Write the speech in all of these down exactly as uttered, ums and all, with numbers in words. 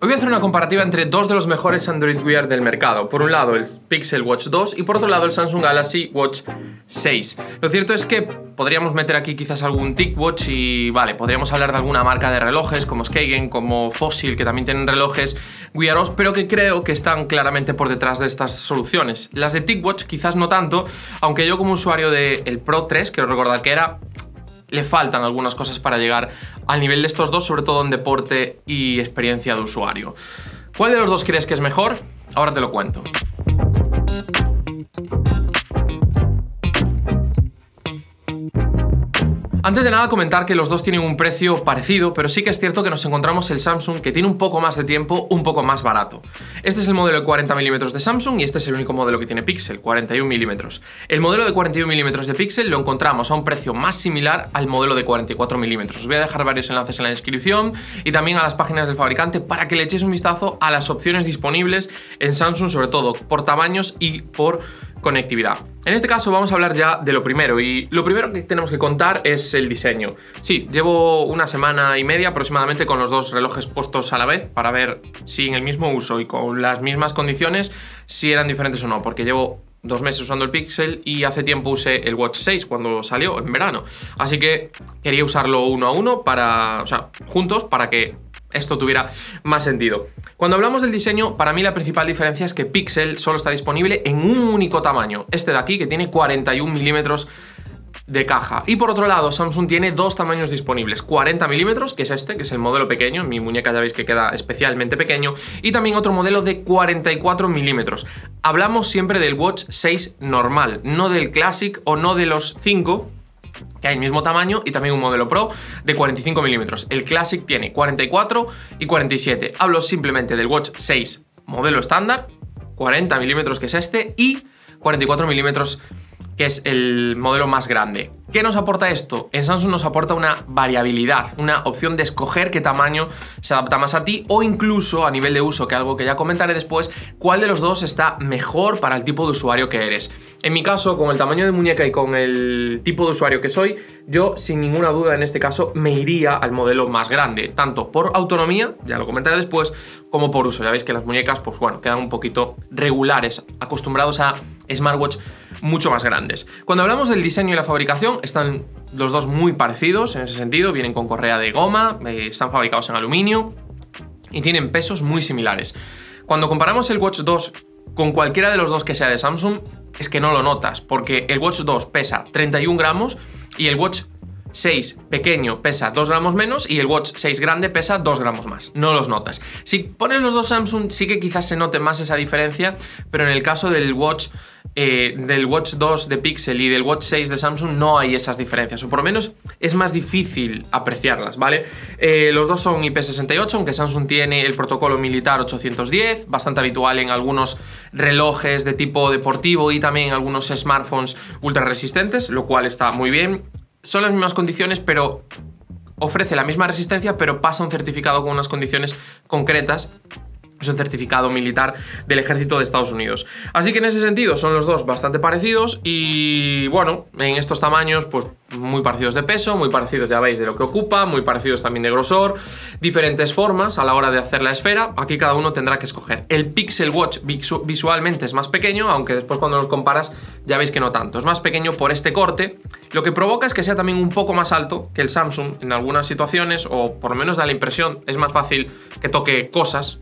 voy a hacer una comparativa entre dos de los mejores Android Wear del mercado. Por un lado el Pixel Watch dos y por otro lado el Samsung Galaxy Watch seis. Lo cierto es que podríamos meter aquí quizás algún TicWatch y vale, podríamos hablar de alguna marca de relojes como Skagen, como Fossil, que también tienen relojes Wear O S, pero que creo que están claramente por detrás de estas soluciones. Las de TicWatch quizás no tanto, aunque yo como usuario del Pro tres, quiero recordar que era, le faltan algunas cosas para llegar al nivel de estos dos, sobre todo en deporte y experiencia de usuario. ¿Cuál de los dos crees que es mejor? Ahora te lo cuento. Antes de nada comentar que los dos tienen un precio parecido, pero sí que es cierto que nos encontramos el Samsung que tiene un poco más de tiempo, un poco más barato. Este es el modelo de cuarenta milímetros de Samsung y este es el único modelo que tiene Pixel, cuarenta y un milímetros. El modelo de cuarenta y un milímetros de Pixel lo encontramos a un precio más similar al modelo de cuarenta y cuatro milímetros. Os voy a dejar varios enlaces en la descripción y también a las páginas del fabricante para que le echéis un vistazo a las opciones disponibles en Samsung, sobre todo por tamaños y por conectividad. En este caso vamos a hablar ya de lo primero, y lo primero que tenemos que contar es el diseño. Sí, llevo una semana y media aproximadamente con los dos relojes puestos a la vez para ver si en el mismo uso y con las mismas condiciones si eran diferentes o no, porque llevo dos meses usando el Pixel y hace tiempo usé el Watch seis cuando salió en verano, así que quería usarlo uno a uno para, o sea, juntos, para que esto tuviera más sentido. Cuando hablamos del diseño, para mí la principal diferencia es que Pixel solo está disponible en un único tamaño, este de aquí, que tiene cuarenta y un milímetros de caja. Y por otro lado, Samsung tiene dos tamaños disponibles, cuarenta milímetros, que es este, que es el modelo pequeño, mi muñeca ya veis que queda especialmente pequeño, y también otro modelo de cuarenta y cuatro milímetros. Hablamos siempre del Watch seis normal, no del Classic o no de los cinco, que hay el mismo tamaño, y también un modelo Pro de cuarenta y cinco milímetros. El Classic tiene cuarenta y cuatro y cuarenta y siete. Hablo simplemente del Watch seis modelo estándar, cuarenta milímetros, que es este, y cuarenta y cuatro milímetros, que es el modelo más grande. ¿Qué nos aporta esto? En Samsung nos aporta una variabilidad, una opción de escoger qué tamaño se adapta más a ti, o incluso a nivel de uso, que algo que ya comentaré después, cuál de los dos está mejor para el tipo de usuario que eres. En mi caso, con el tamaño de muñeca y con el tipo de usuario que soy, yo sin ninguna duda en este caso me iría al modelo más grande, tanto por autonomía, ya lo comentaré después, como por uso. Ya veis que las muñecas, pues bueno, quedan un poquito regulares, acostumbrados a smartwatch mucho más grandes. Cuando hablamos del diseño y la fabricación, están los dos muy parecidos en ese sentido, vienen con correa de goma, eh, están fabricados en aluminio y tienen pesos muy similares. Cuando comparamos el Watch dos con cualquiera de los dos que sea de Samsung, es que no lo notas, porque el Watch dos pesa treinta y un gramos y el Watch seis pequeño pesa dos gramos menos y el Watch seis grande pesa dos gramos más. No los notas. Si pones los dos Samsung sí que quizás se note más esa diferencia, pero en el caso del Watch eh, del Watch dos de Pixel y del Watch seis de Samsung no hay esas diferencias, o por lo menos es más difícil apreciarlas, ¿vale? Eh, los dos son I P sesenta y ocho, aunque Samsung tiene el protocolo militar ochocientos diez, bastante habitual en algunos relojes de tipo deportivo y también en algunos smartphones ultra resistentes, lo cual está muy bien. Son las mismas condiciones, pero ofrece la misma resistencia, pero pasa un certificado con unas condiciones concretas. Es un certificado militar del ejército de Estados Unidos. Así que en ese sentido son los dos bastante parecidos y bueno, en estos tamaños pues muy parecidos de peso, muy parecidos, ya veis, de lo que ocupa, muy parecidos también de grosor, diferentes formas a la hora de hacer la esfera. Aquí cada uno tendrá que escoger. El Pixel Watch visualmente es más pequeño, aunque después cuando los comparas ya veis que no tanto. Es más pequeño por este corte, lo que provoca es que sea también un poco más alto que el Samsung en algunas situaciones, o por lo menos da la impresión, es más fácil que toque cosas.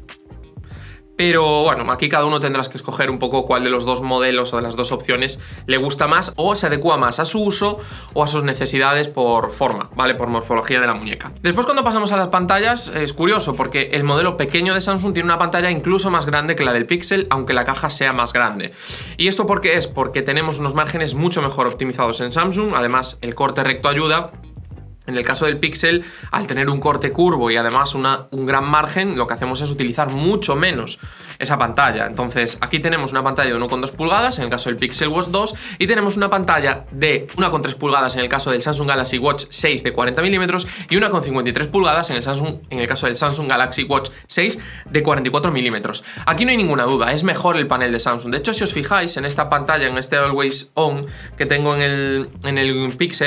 Pero bueno, aquí cada uno tendrás que escoger un poco cuál de los dos modelos o de las dos opciones le gusta más o se adecua más a su uso o a sus necesidades por forma, ¿vale? Por morfología de la muñeca. Después, cuando pasamos a las pantallas, es curioso porque el modelo pequeño de Samsung tiene una pantalla incluso más grande que la del Pixel, aunque la caja sea más grande. ¿Y esto por qué es? Porque tenemos unos márgenes mucho mejor optimizados en Samsung, además el corte recto ayuda. En el caso del Pixel, al tener un corte curvo y además una, un gran margen, lo que hacemos es utilizar mucho menos esa pantalla. Entonces, aquí tenemos una pantalla de uno coma dos pulgadas en el caso del Pixel Watch dos y tenemos una pantalla de uno coma tres pulgadas en el caso del Samsung Galaxy Watch seis de cuarenta milímetros y uno coma cincuenta y tres pulgadas en el, Samsung, en el caso del Samsung Galaxy Watch seis de cuarenta y cuatro milímetros. Aquí no hay ninguna duda, es mejor el panel de Samsung. De hecho, si os fijáis en esta pantalla, en este Always On que tengo en el, en el Pixel,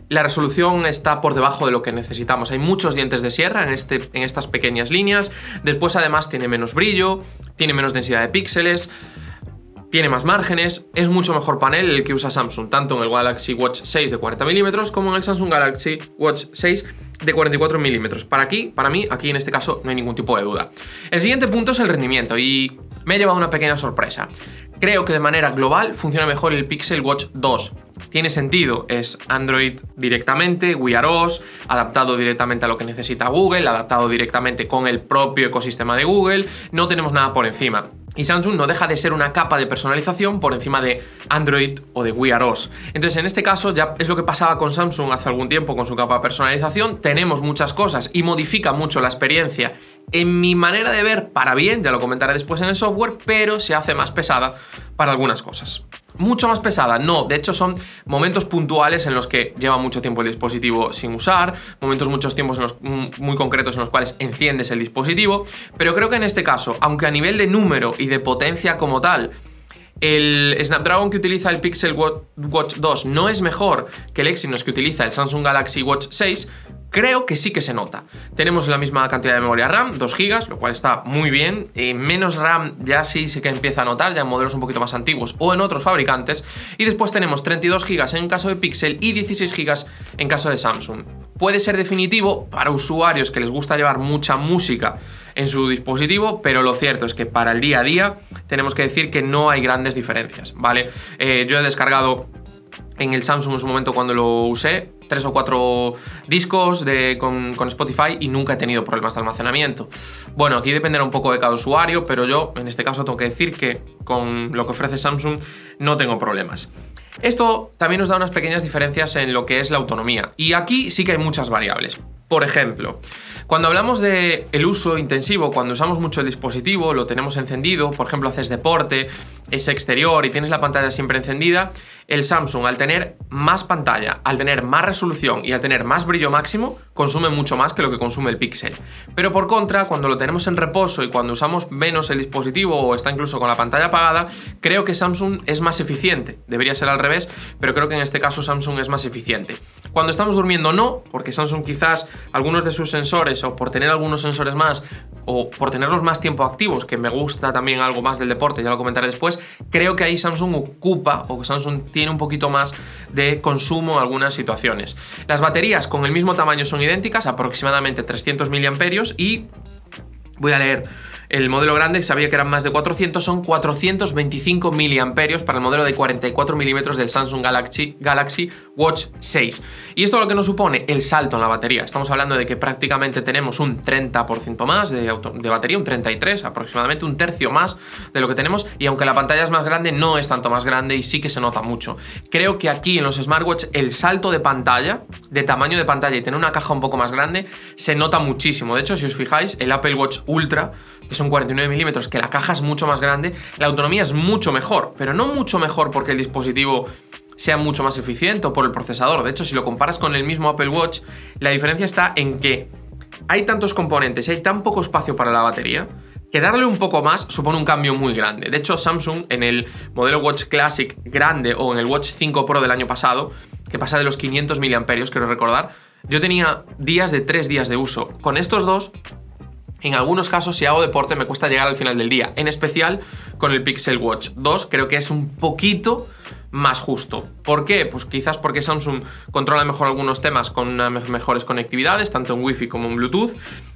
la resolución está por debajo de lo que necesitamos. Hay muchos dientes de sierra en, este, en estas pequeñas líneas. Después además tiene menos brillo, tiene menos densidad de píxeles, tiene más márgenes, es mucho mejor panel el que usa Samsung, tanto en el Galaxy Watch seis de cuarenta milímetros como en el Samsung Galaxy Watch seis de cuarenta y cuatro milímetros. Para aquí, para mí, aquí en este caso no hay ningún tipo de duda. El siguiente punto es el rendimiento y me he llevado una pequeña sorpresa. Creo que de manera global funciona mejor el Pixel Watch dos. Tiene sentido, es Android directamente, Wear O S, adaptado directamente a lo que necesita Google, adaptado directamente con el propio ecosistema de Google, no tenemos nada por encima. Y Samsung no deja de ser una capa de personalización por encima de Android o de Wear O S. Entonces, en este caso, ya es lo que pasaba con Samsung hace algún tiempo con su capa de personalización. Tenemos muchas cosas y modifica mucho la experiencia. En mi manera de ver, para bien, ya lo comentaré después en el software, pero se hace más pesada para algunas cosas. Mucho más pesada, no, de hecho son momentos puntuales en los que lleva mucho tiempo el dispositivo sin usar, momentos muchos tiempos en los, muy concretos en los cuales enciendes el dispositivo, pero creo que en este caso, aunque a nivel de número y de potencia como tal, el Snapdragon que utiliza el Pixel Watch dos no es mejor que el Exynos que utiliza el Samsung Galaxy Watch seis, creo que sí que se nota. Tenemos la misma cantidad de memoria RAM, dos gigas, lo cual está muy bien. Eh, menos RAM ya sí, sí que empieza a notar, ya en modelos un poquito más antiguos o en otros fabricantes. Y después tenemos treinta y dos gigas en caso de Pixel y dieciséis gigas en caso de Samsung. Puede ser definitivo para usuarios que les gusta llevar mucha música en su dispositivo, pero lo cierto es que para el día a día tenemos que decir que no hay grandes diferencias, ¿vale? Eh, yo he descargado en el Samsung en su momento cuando lo usé tres o cuatro discos de, con, con Spotify y nunca he tenido problemas de almacenamiento. Bueno, aquí dependerá un poco de cada usuario, pero yo en este caso tengo que decir que con lo que ofrece Samsung no tengo problemas. Esto también nos da unas pequeñas diferencias en lo que es la autonomía y aquí sí que hay muchas variables. Por ejemplo, cuando hablamos de el uso intensivo, cuando usamos mucho el dispositivo, lo tenemos encendido, por ejemplo haces deporte, es exterior y tienes la pantalla siempre encendida, el Samsung al tener más pantalla, al tener más resolución y al tener más brillo máximo, consume mucho más que lo que consume el Pixel. Pero por contra, cuando lo tenemos en reposo y cuando usamos menos el dispositivo o está incluso con la pantalla apagada, creo que Samsung es más eficiente. Debería ser al revés, pero creo que en este caso Samsung es más eficiente. Cuando estamos durmiendo no, porque Samsung quizás algunos de sus sensores o por tener algunos sensores más o por tenerlos más tiempo activos, que me gusta también algo más del deporte, ya lo comentaré después, creo que ahí Samsung ocupa o Samsung tiene un poquito más de consumo en algunas situaciones. Las baterías con el mismo tamaño son idénticas, aproximadamente trescientos miliamperios y voy a leer el modelo grande, sabía que eran más de cuatrocientos, son cuatrocientos veinticinco miliamperios para el modelo de cuarenta y cuatro milímetros del Samsung Galaxy, Galaxy Watch seis. Y esto lo que nos supone el salto en la batería. Estamos hablando de que prácticamente tenemos un treinta por ciento más de, auto, de batería, un treinta y tres, aproximadamente un tercio más de lo que tenemos. Y aunque la pantalla es más grande, no es tanto más grande y sí que se nota mucho. Creo que aquí en los smartwatch el salto de pantalla, de tamaño de pantalla y tener una caja un poco más grande, se nota muchísimo. De hecho, si os fijáis, el Apple Watch Ultra, que son cuarenta y nueve milímetros, que la caja es mucho más grande, la autonomía es mucho mejor, pero no mucho mejor porque el dispositivo sea mucho más eficiente o por el procesador. De hecho, si lo comparas con el mismo Apple Watch, la diferencia está en que hay tantos componentes y hay tan poco espacio para la batería que darle un poco más supone un cambio muy grande. De hecho, Samsung en el modelo Watch Classic grande o en el Watch cinco Pro del año pasado, que pasa de los quinientos miliamperios, quiero recordar, yo tenía días de tres días de uso. Con estos dos, en algunos casos, si hago deporte, me cuesta llegar al final del día. En especial con el Pixel Watch dos, creo que es un poquito más justo. ¿Por qué? Pues quizás porque Samsung controla mejor algunos temas con mejores conectividades, tanto en Wi-Fi como en Bluetooth,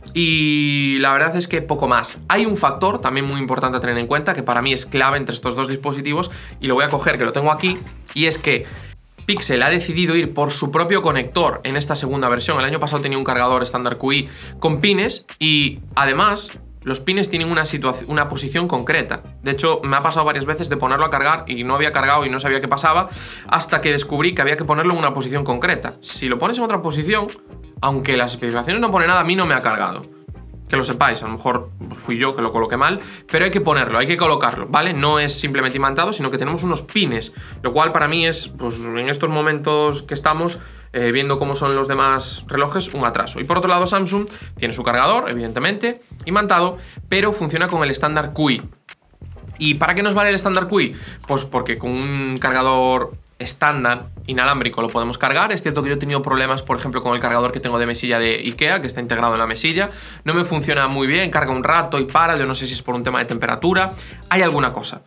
y la verdad es que poco más. Hay un factor también muy importante a tener en cuenta, que para mí es clave entre estos dos dispositivos, y lo voy a coger, que lo tengo aquí, y es que Pixel ha decidido ir por su propio conector en esta segunda versión. El año pasado tenía un cargador estándar Q I con pines y además los pines tienen una, una posición concreta. De hecho, me ha pasado varias veces de ponerlo a cargar y no había cargado y no sabía qué pasaba hasta que descubrí que había que ponerlo en una posición concreta. Si lo pones en otra posición, aunque las especificaciones no pone nada, a mí no me ha cargado. Que lo sepáis, a lo mejor fui yo que lo coloqué mal, pero hay que ponerlo, hay que colocarlo, ¿vale? No es simplemente imantado, sino que tenemos unos pines, lo cual para mí es, pues en estos momentos que estamos, eh, viendo cómo son los demás relojes, un atraso. Y por otro lado, Samsung tiene su cargador, evidentemente, imantado, pero funciona con el estándar Q I. ¿Y para qué nos vale el estándar Q I? Pues porque con un cargador estándar inalámbrico lo podemos cargar. Es cierto que yo he tenido problemas, por ejemplo, con el cargador que tengo de mesilla de IKEA, que está integrado en la mesilla. No me funciona muy bien, carga un rato y para. Yo no sé si es por un tema de temperatura. Hay alguna cosa.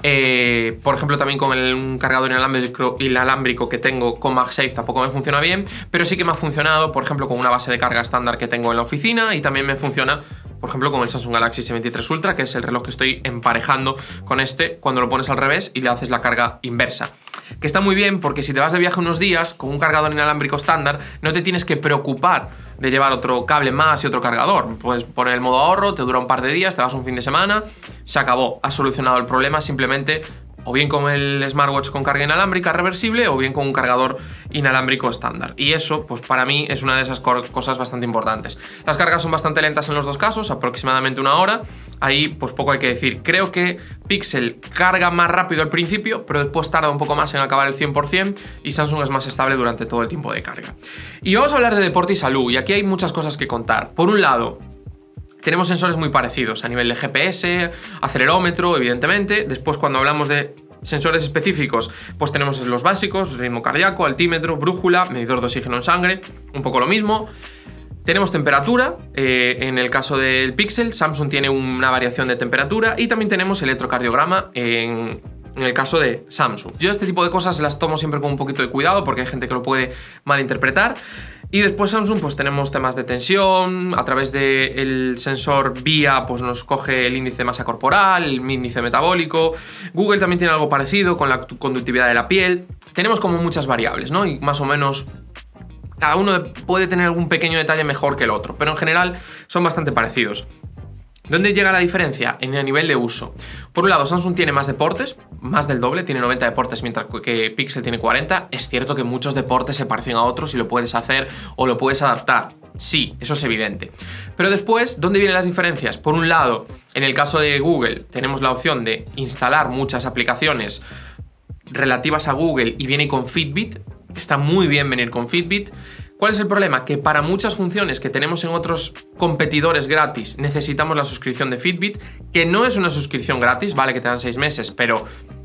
Eh, por ejemplo, también con el, un cargador inalámbrico, inalámbrico que tengo con MagSafe tampoco me funciona bien, pero sí que me ha funcionado, por ejemplo, con una base de carga estándar que tengo en la oficina, y también me funciona, por ejemplo, con el Samsung Galaxy S veintitrés Ultra, que es el reloj que estoy emparejando con este, cuando lo pones al revés y le haces la carga inversa. Que está muy bien porque si te vas de viaje unos días con un cargador inalámbrico estándar, no te tienes que preocupar de llevar otro cable más y otro cargador. Puedes poner el modo ahorro, te dura un par de días, te vas un fin de semana, se acabó. Has solucionado el problema simplemente o bien con el smartwatch con carga inalámbrica reversible o bien con un cargador inalámbrico estándar. Y eso, pues para mí, es una de esas cosas bastante importantes. Las cargas son bastante lentas en los dos casos, aproximadamente una hora. Ahí, pues poco hay que decir. Creo que Pixel carga más rápido al principio, pero después tarda un poco más en acabar el cien por cien, y Samsung es más estable durante todo el tiempo de carga. Y vamos a hablar de deporte y salud, y aquí hay muchas cosas que contar. Por un lado, tenemos sensores muy parecidos a nivel de G P S, acelerómetro, evidentemente. Después, cuando hablamos de sensores específicos, pues tenemos los básicos: ritmo cardíaco, altímetro, brújula, medidor de oxígeno en sangre, un poco lo mismo. Tenemos temperatura, eh, en el caso del Pixel, Samsung tiene una variación de temperatura, y también tenemos electrocardiograma en... en el caso de Samsung. Yo este tipo de cosas las tomo siempre con un poquito de cuidado porque hay gente que lo puede malinterpretar. Y después Samsung, pues tenemos temas de tensión, a través del sensor V I A pues nos coge el índice de masa corporal, el índice metabólico. Google también tiene algo parecido con la conductividad de la piel. Tenemos como muchas variables, ¿no? Y más o menos cada uno puede tener algún pequeño detalle mejor que el otro, pero en general son bastante parecidos. ¿Dónde llega la diferencia? En el nivel de uso. Por un lado, Samsung tiene más deportes, más del doble, tiene noventa deportes, mientras que Pixel tiene cuarenta. Es cierto que muchos deportes se parecen a otros y lo puedes hacer o lo puedes adaptar. Sí, eso es evidente. Pero después, ¿dónde vienen las diferencias? Por un lado, en el caso de Google, tenemos la opción de instalar muchas aplicaciones relativas a Google y viene con Fitbit. Está muy bien venir con Fitbit. ¿Cuál es el problema? Que para muchas funciones que tenemos en otros competidores gratis necesitamos la suscripción de Fitbit, que no es una suscripción gratis, vale que te dan seis meses, pero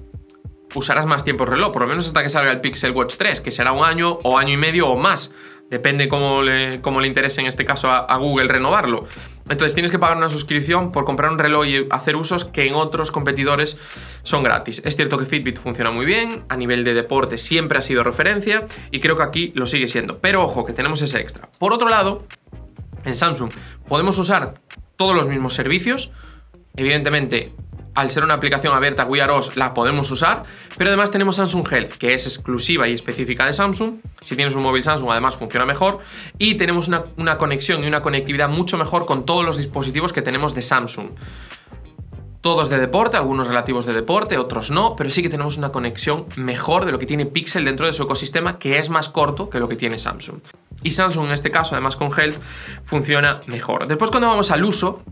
usarás más tiempo el reloj, por lo menos hasta que salga el Pixel Watch tres, que será un año o año y medio o más. Depende cómo le, cómo le interese en este caso a, a Google renovarlo. Entonces tienes que pagar una suscripción por comprar un reloj y hacer usos que en otros competidores son gratis. Es cierto que Fitbit funciona muy bien, a nivel de deporte siempre ha sido referencia y creo que aquí lo sigue siendo. Pero ojo, que tenemos ese extra. Por otro lado, en Samsung podemos usar todos los mismos servicios. Evidentemente, al ser una aplicación abierta, Wear O S la podemos usar, pero además tenemos Samsung Health, que es exclusiva y específica de Samsung. Si tienes un móvil Samsung, además funciona mejor, y tenemos una, una conexión y una conectividad mucho mejor con todos los dispositivos que tenemos de Samsung. Todos de deporte, algunos relativos de deporte, otros no, pero sí que tenemos una conexión mejor de lo que tiene Pixel dentro de su ecosistema, que es más corto que lo que tiene Samsung. Y Samsung en este caso, además con Health, funciona mejor. Después, cuando vamos al uso,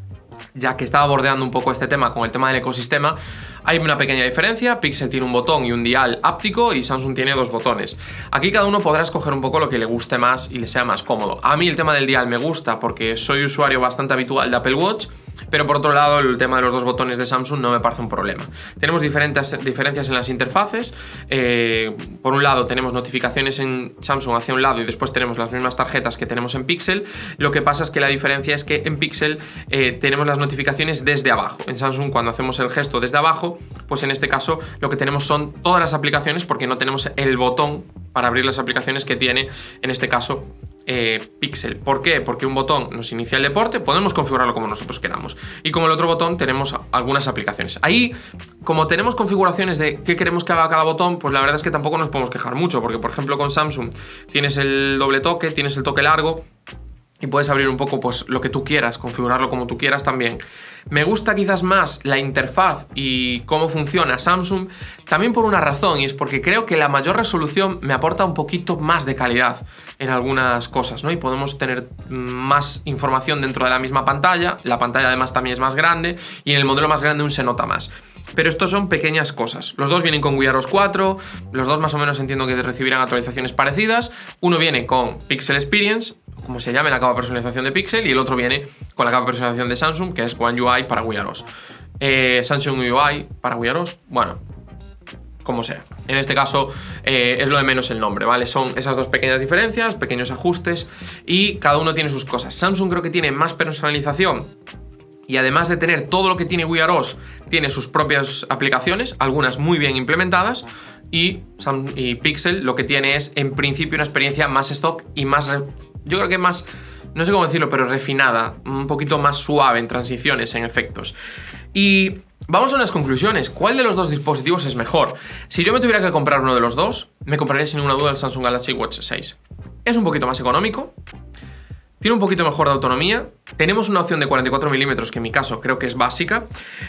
ya que estaba bordeando un poco este tema con el tema del ecosistema, hay una pequeña diferencia. Pixel tiene un botón y un dial áptico y Samsung tiene dos botones. Aquí cada uno podrá escoger un poco lo que le guste más y le sea más cómodo. A mí el tema del dial me gusta porque soy usuario bastante habitual de Apple Watch, pero por otro lado el tema de los dos botones de Samsung no me parece un problema. Tenemos diferentes diferencias en las interfaces. Eh, por un lado tenemos notificaciones en Samsung hacia un lado y después tenemos las mismas tarjetas que tenemos en Pixel. Lo que pasa es que la diferencia es que en Pixel eh, tenemos las notificaciones desde abajo. En Samsung, cuando hacemos el gesto desde abajo, pues en este caso lo que tenemos son todas las aplicaciones, porque no tenemos el botón para abrir las aplicaciones que tiene en este caso eh, Pixel. ¿Por qué? Porque un botón nos inicia el deporte, podemos configurarlo como nosotros queramos, y con el otro botón tenemos algunas aplicaciones. Ahí, como tenemos configuraciones de qué queremos que haga cada botón, pues la verdad es que tampoco nos podemos quejar mucho, porque por ejemplo con Samsung tienes el doble toque, tienes el toque largo, y puedes abrir un poco pues lo que tú quieras, configurarlo como tú quieras también. Me gusta quizás más la interfaz y cómo funciona Samsung, también por una razón, y es porque creo que la mayor resolución me aporta un poquito más de calidad en algunas cosas, ¿no? Y podemos tener más información dentro de la misma pantalla. La pantalla además también es más grande y en el modelo más grande aún se nota más. Pero estos son pequeñas cosas. Los dos vienen con Wear O S cuatro, los dos más o menos entiendo que recibirán actualizaciones parecidas. Uno viene con Pixel Experience, como se llame la capa de personalización de Pixel, y el otro viene con la capa de personalización de Samsung, que es One U I para Wear O S. Eh, Samsung U I para Wear O S, bueno, como sea. En este caso eh, es lo de menos el nombre, ¿vale? Son esas dos pequeñas diferencias, pequeños ajustes y cada uno tiene sus cosas. Samsung creo que tiene más personalización y además de tener todo lo que tiene Wear O S, tiene sus propias aplicaciones, algunas muy bien implementadas, y, y Pixel lo que tiene es en principio una experiencia más stock y más, yo creo que más, no sé cómo decirlo, pero refinada, un poquito más suave en transiciones, en efectos. Y vamos a unas conclusiones. ¿Cuál de los dos dispositivos es mejor? Si yo me tuviera que comprar uno de los dos, me compraría sin ninguna duda el Samsung Galaxy Watch seis. Es un poquito más económico, tiene un poquito mejor de autonomía, tenemos una opción de cuarenta y cuatro milímetros que en mi caso creo que es básica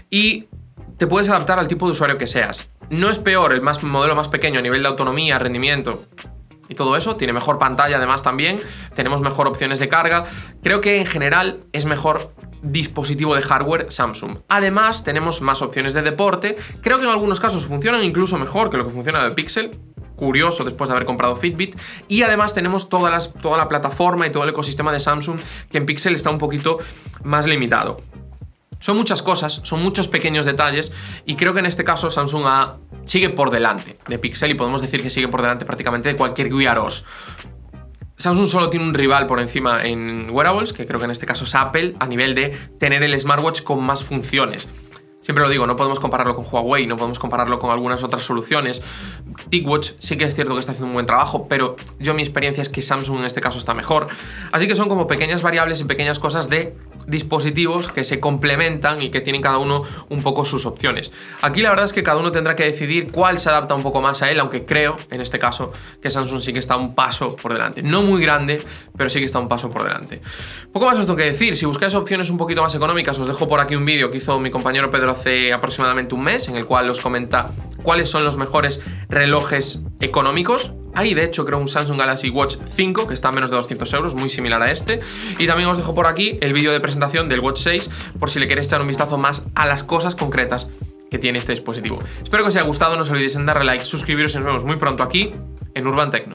y te puedes adaptar al tipo de usuario que seas. No es peor el más, modelo más pequeño a nivel de autonomía, rendimiento y todo eso, tiene mejor pantalla además también, tenemos mejor opciones de carga, creo que en general es mejor dispositivo de hardware Samsung. Además tenemos más opciones de deporte, creo que en algunos casos funcionan incluso mejor que lo que funciona de Pixel, curioso después de haber comprado Fitbit, y además tenemos todas las, toda la plataforma y todo el ecosistema de Samsung que en Pixel está un poquito más limitado. Son muchas cosas, son muchos pequeños detalles y creo que en este caso Samsung ha, sigue por delante de Pixel y podemos decir que sigue por delante prácticamente de cualquier Wear O S. Samsung solo tiene un rival por encima en wearables, que creo que en este caso es Apple, a nivel de tener el smartwatch con más funciones. Siempre lo digo, no podemos compararlo con Huawei, no podemos compararlo con algunas otras soluciones. TicWatch sí que es cierto que está haciendo un buen trabajo, pero yo mi experiencia es que Samsung en este caso está mejor. Así que son como pequeñas variables y pequeñas cosas de dispositivos que se complementan y que tienen cada uno un poco sus opciones. Aquí la verdad es que cada uno tendrá que decidir cuál se adapta un poco más a él, aunque creo, en este caso, que Samsung sí que está un paso por delante. No muy grande, pero sí que está un paso por delante. Poco más os tengo que decir. Si buscáis opciones un poquito más económicas, os dejo por aquí un vídeo que hizo mi compañero Pedro hace aproximadamente un mes, en el cual os comenta cuáles son los mejores relojes económicos. Hay de hecho creo un Samsung Galaxy Watch cinco que está a menos de doscientos euros, muy similar a este. Y también os dejo por aquí el vídeo de presentación del Watch seis por si le queréis echar un vistazo más a las cosas concretas que tiene este dispositivo. Espero que os haya gustado, no os olvidéis en darle like, suscribiros y nos vemos muy pronto aquí en Urban Tecno.